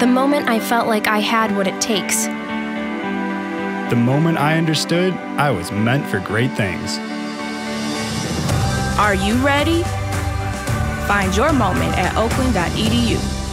The moment I felt like I had what it takes. The moment I understood I was meant for great things. Are you ready? Find your moment at oakland.edu.